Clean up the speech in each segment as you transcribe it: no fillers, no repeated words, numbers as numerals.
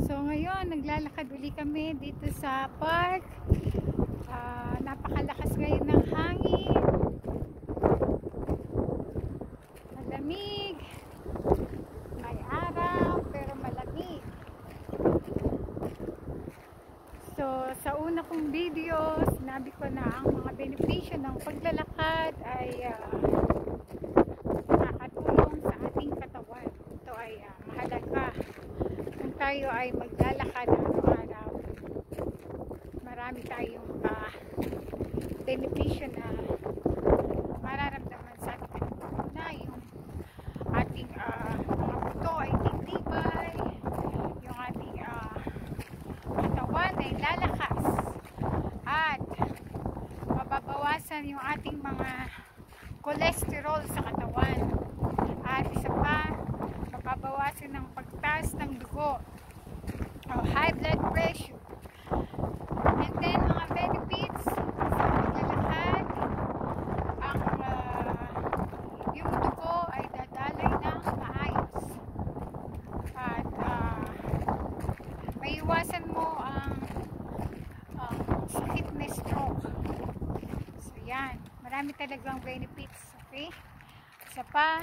So ngayon, naglalakad uli kami dito sa park. Napakalakas ngayon ng hangin. Malamig. May araw, pero malamig. So, sa una kong video, sinabi ko na ang mga benepisyo ng paglalakad ay nakakatulong sa ating katawan. Ito ay mahalaga. Kung tayo ay maglalakad araw-araw, marami tayong benepisyo na mararamdaman sa ating na yung ating mga buto ay titibay, yung ating katawan ay lalakas, at mababawasan yung ating mga cholesterol sa katawan, at isa pa, mababawasan ng pagtaas ng dugo o high blood pressure. And then mga benefits sa paglalakad, yung dugo ay dadalay ng maayos, at maiwasan mo ang sakit na stroke. So yan, marami talagang benefits. Okay, isa pa,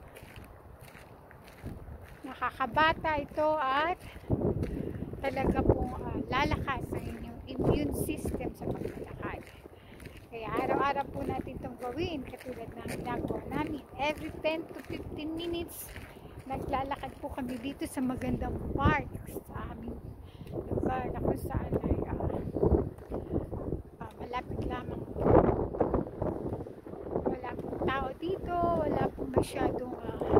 nakakabata ito at talaga pong lalakas ang inyong immune system sa paglalakad. Kaya araw-araw po natin itong gawin, katulad ng ginagawa namin. Every 10 to 15 minutes naglalakad po kami dito sa magandang park sa aming lugar na kung saan ay malapit lamang, wala pong tao dito, wala pong masyadong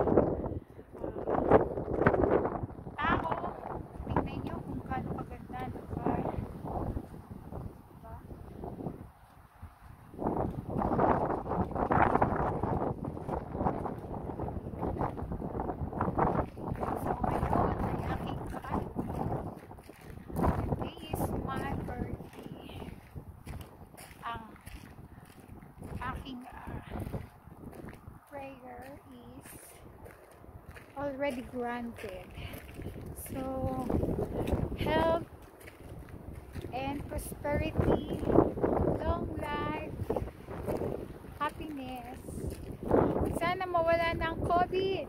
tao. Tingnan nyo kung gaano kaganda ng lugar, diba? So ngayon ay aking today is my birthday. Ang aking prayer is already granted. So, health and prosperity, long life, happiness. Sana mawala na ang COVID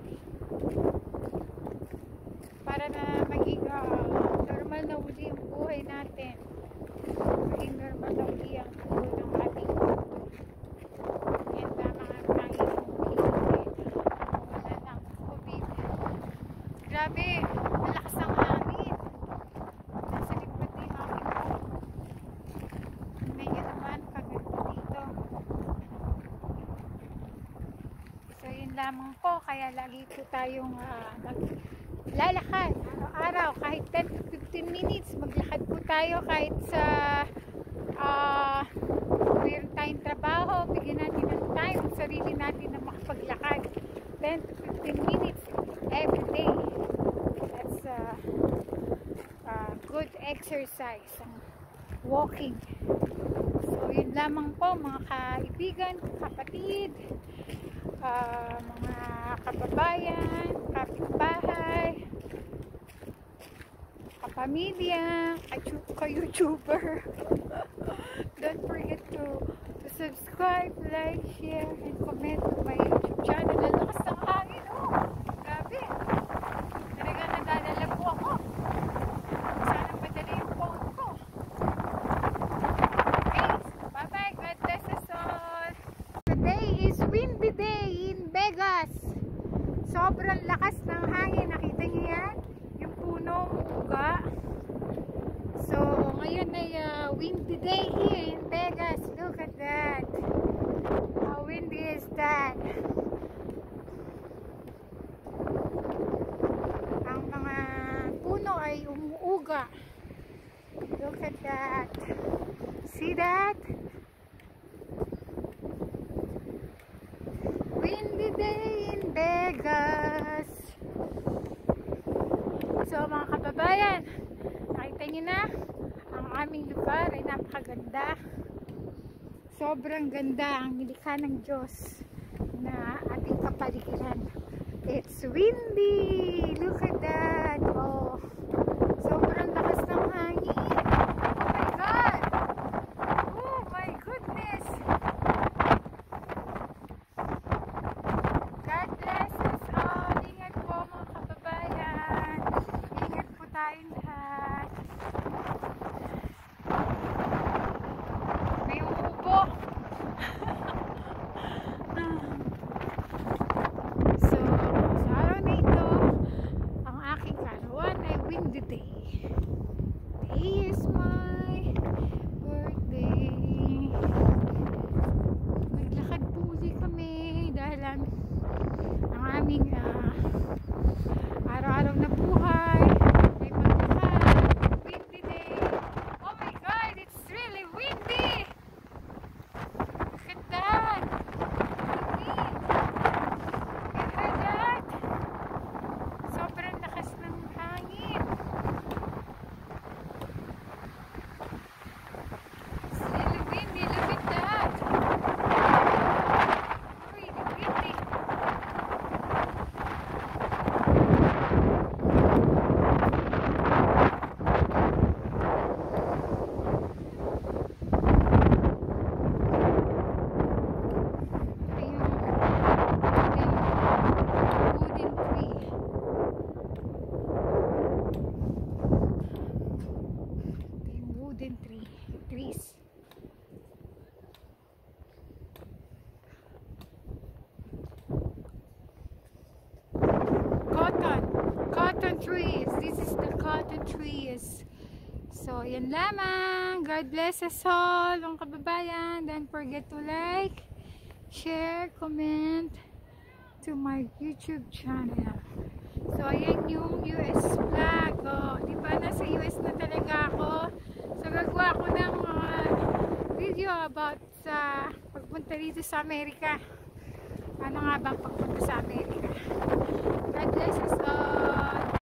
para na maging normal na uli ang buhay natin. Maging normal na uli ang buhay ng ating mundo. Yan lamang ang tanging hinihiling, mawala na ang COVID. Grabe, malakas ang hangin. Nasa likod na yung aking buhok. Tingnan naman, kaganda dito. So yun lamang po, kaya lagi po tayong naglalakad araw-araw, kahit 10 to 15 minutes maglakad po tayo, kahit sa mayroon tayong trabaho, bigyan natin ng time ang sarili natin na makapaglakad 10 to 15 minutes every day. That's good exercise, walking. So yun lamang po mga kaibigan, kapatid, mga kababayan, kapitbahay, kapamilya, ka-YouTuber. Don't forget to subscribe, like, share, and comment to my YouTube channel. Lalakas ng hangin, oh! Grabe! Talaga nadalala po ako. Sana madali yung phone ko. Okay, bye-bye. God bless us all. Today is windy day in Vegas. Sobrang lakas ng hangin. Nakita niyo yan? Yung punong uga. So, ngayon ay windy day here in Vegas. Look at that. How windy is that? Ang mga puno ay umuuga. Look at that. See that? Windy day in Vegas. So mga kababayan, nakita nyo na, ang aming lugar ay napakaganda. Sobrang ganda ang nilikha ng Diyos na ating kapaligiran. It's windy. Look at that. Oh, so the day. Today is my birthday. Naglakad po ulit kami dahil ang aming araw-araw na buhay ay maglakad. Windy day. Oh my god, it's really windy! Look at that! The wind! You heard that? Sobrang lakas ng hangin. It's really windy. Look at that! Really windy. Trees. Cotton trees. This is the cotton trees. So, yan lamang. God bless us all, mga kababayan. Don't forget to like, share, comment to my YouTube channel. So, ayan yung US flag. Oh, di ba? Nasa US na talaga ako. So, gagawa ko ng video about sa pagpunta dito sa Amerika. Ano nga bang pagpunta sa Amerika? God bless us all.